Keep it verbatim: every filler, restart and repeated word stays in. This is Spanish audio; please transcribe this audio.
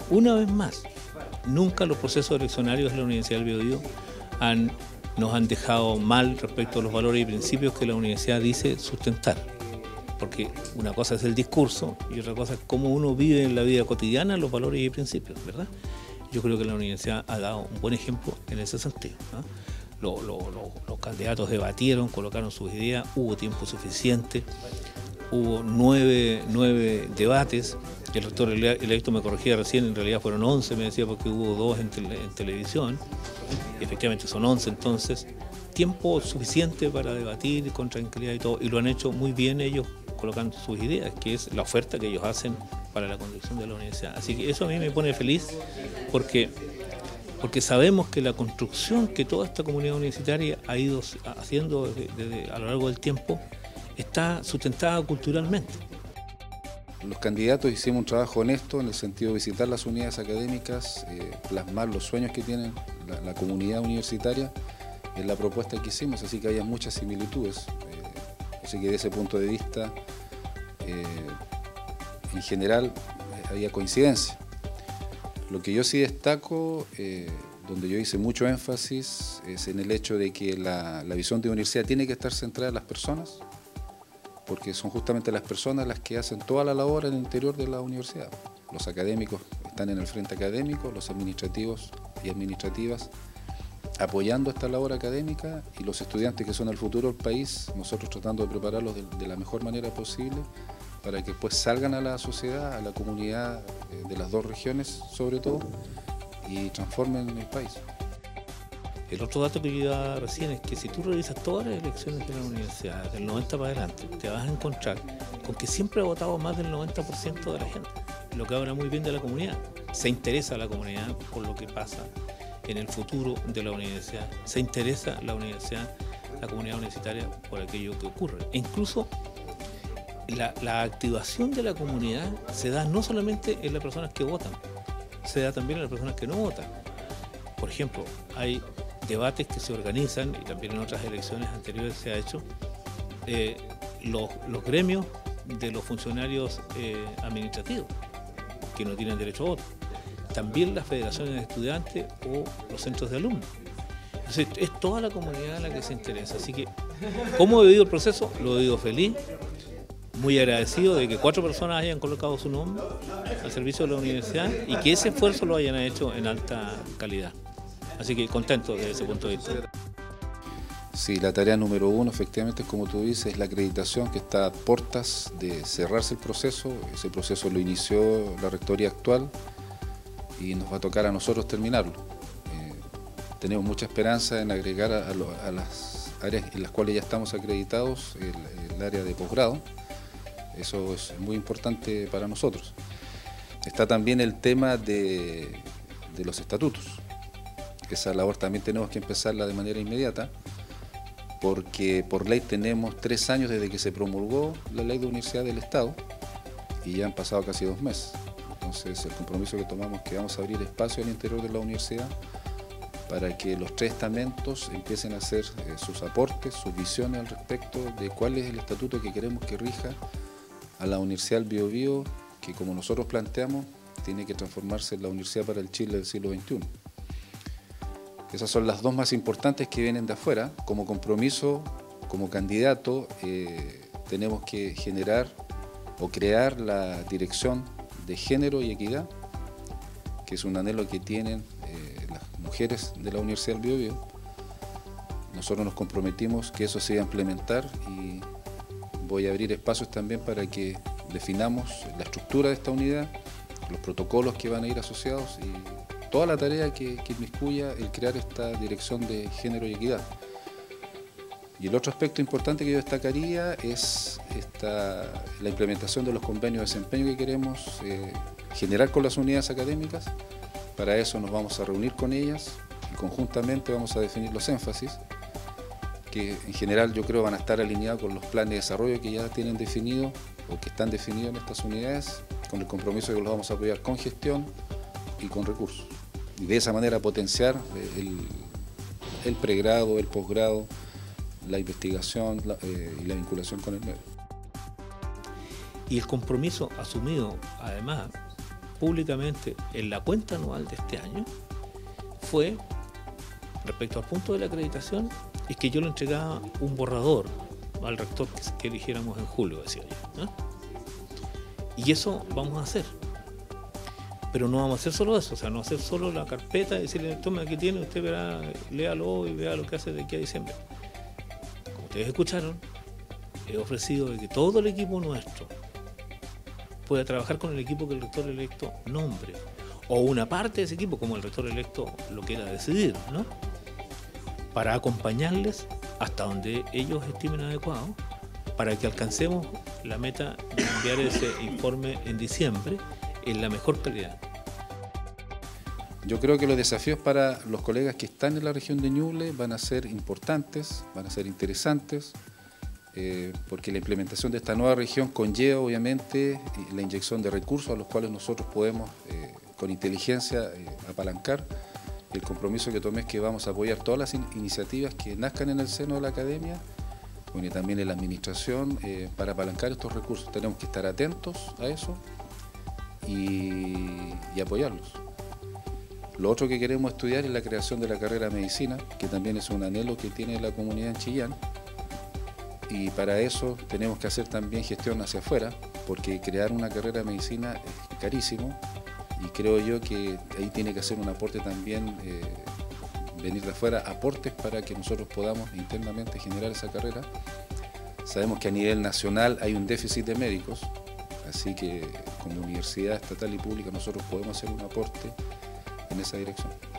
Una vez más, nunca los procesos eleccionarios de la Universidad del Biobío han, nos han dejado mal respecto a los valores y principios que la universidad dice sustentar. Porque una cosa es el discurso y otra cosa es cómo uno vive en la vida cotidiana los valores y principios, ¿verdad? Yo creo que la universidad ha dado un buen ejemplo en ese sentido, ¿no? Lo, lo, lo, los candidatos debatieron, colocaron sus ideas, hubo tiempo suficiente, hubo nueve, nueve debates. El rector electo me corregía recién, en realidad fueron once, me decía, porque hubo dos en, tele, en televisión. Efectivamente son once, entonces, tiempo suficiente para debatir con tranquilidad y todo, y lo han hecho muy bien ellos colocando sus ideas, que es la oferta que ellos hacen para la conducción de la universidad. Así que eso a mí me pone feliz, porque, porque sabemos que la construcción que toda esta comunidad universitaria ha ido haciendo desde, desde, a lo largo del tiempo está sustentada culturalmente. Los candidatos hicimos un trabajo honesto en el sentido de visitar las unidades académicas, eh, plasmar los sueños que tienen la, la comunidad universitaria en la propuesta que hicimos, así que había muchas similitudes. Eh, así que desde ese punto de vista, eh, en general, eh, había coincidencia. Lo que yo sí destaco, eh, donde yo hice mucho énfasis, es en el hecho de que la, la visión de universidad tiene que estar centrada en las personas, porque son justamente las personas las que hacen toda la labor en el interior de la universidad. Los académicos están en el frente académico, los administrativos y administrativas apoyando esta labor académica, y los estudiantes que son el futuro del país, nosotros tratando de prepararlos de, de la mejor manera posible para que después salgan a la sociedad, a la comunidad de las dos regiones sobre todo, y transformen el país. El otro dato que yo daba recién es que si tú revisas todas las elecciones de la universidad, del noventa para adelante, te vas a encontrar con que siempre ha votado más del noventa por ciento de la gente, lo que habla muy bien de la comunidad. Se interesa la comunidad por lo que pasa en el futuro de la universidad, se interesa la universidad, la comunidad universitaria por aquello que ocurre. E incluso la, la activación de la comunidad se da no solamente en las personas que votan, se da también en las personas que no votan. Por ejemplo, hay debates que se organizan, y también en otras elecciones anteriores se ha hecho, eh, los, los gremios de los funcionarios eh, administrativos, que no tienen derecho a voto. También las federaciones de estudiantes o los centros de alumnos. Entonces, es toda la comunidad la que se interesa. Así que, ¿cómo he vivido el proceso? Lo he vivido feliz, muy agradecido de que cuatro personas hayan colocado su nombre al servicio de la universidad y que ese esfuerzo lo hayan hecho en alta calidad. Así que contento desde ese punto de vista. Sí, la tarea número uno, efectivamente, es como tú dices, es la acreditación, que está a puertas de cerrarse el proceso. Ese proceso lo inició la rectoría actual y nos va a tocar a nosotros terminarlo. Eh, tenemos mucha esperanza en agregar a, a, lo, a las áreas en las cuales ya estamos acreditados el, el área de posgrado. Eso es muy importante para nosotros. Está también el tema de, de los estatutos. Esa labor también tenemos que empezarla de manera inmediata, porque por ley tenemos tres años desde que se promulgó la ley de universidad del Estado y ya han pasado casi dos meses. Entonces el compromiso que tomamos es que vamos a abrir espacio al interior de la universidad para que los tres estamentos empiecen a hacer eh, sus aportes, sus visiones al respecto de cuál es el estatuto que queremos que rija a la Universidad del Biobío, que como nosotros planteamos tiene que transformarse en la universidad para el Chile del siglo veintiuno. Esas son las dos más importantes que vienen de afuera. Como compromiso, como candidato, eh, tenemos que generar o crear la dirección de género y equidad, que es un anhelo que tienen eh, las mujeres de la Universidad del Biobío. Nosotros nos comprometimos que eso se iba a implementar y voy a abrir espacios también para que definamos la estructura de esta unidad, los protocolos que van a ir asociados y toda la tarea que, que inmiscuya el crear esta dirección de género y equidad. Y el otro aspecto importante que yo destacaría es esta, la implementación de los convenios de desempeño que queremos eh, generar con las unidades académicas. Para eso nos vamos a reunir con ellas y conjuntamente vamos a definir los énfasis, que en general yo creo van a estar alineados con los planes de desarrollo que ya tienen definidos o que están definidos en estas unidades, con el compromiso de que los vamos a apoyar con gestión y con recursos. Y de esa manera potenciar el, el pregrado, el posgrado, la investigación la, eh, y la vinculación con el medio. Y el compromiso asumido, además, públicamente en la cuenta anual de este año fue, respecto al punto de la acreditación, es que yo le entregaba un borrador al rector que, que eligiéramos en julio, decía yo, ¿no? Y eso vamos a hacer. Pero no vamos a hacer solo eso, o sea, no hacer solo la carpeta y decirle, toma, aquí tiene, usted verá, léalo y vea lo que hace de aquí a diciembre. Como ustedes escucharon, he ofrecido de que todo el equipo nuestro pueda trabajar con el equipo que el rector electo nombre, o una parte de ese equipo, como el rector electo lo quiera decidir, ¿no? Para acompañarles hasta donde ellos estimen adecuado, para que alcancemos la meta de enviar ese informe en diciembre en la mejor calidad. Yo creo que los desafíos para los colegas que están en la región de Ñuble van a ser importantes, van a ser interesantes, eh, porque la implementación de esta nueva región conlleva obviamente la inyección de recursos a los cuales nosotros podemos eh, con inteligencia eh, apalancar. El compromiso que tomé es que vamos a apoyar todas las in iniciativas que nazcan en el seno de la academia, bueno, y también en la administración, eh, para apalancar estos recursos. Tenemos que estar atentos a eso y, y apoyarlos. Lo otro que queremos estudiar es la creación de la carrera de medicina, que también es un anhelo que tiene la comunidad en Chillán, y para eso tenemos que hacer también gestión hacia afuera, porque crear una carrera de medicina es carísimo, y creo yo que ahí tiene que hacer un aporte también, eh, venir de afuera, aportes para que nosotros podamos internamente generar esa carrera. Sabemos que a nivel nacional hay un déficit de médicos, así que como universidad estatal y pública nosotros podemos hacer un aporte en esa dirección.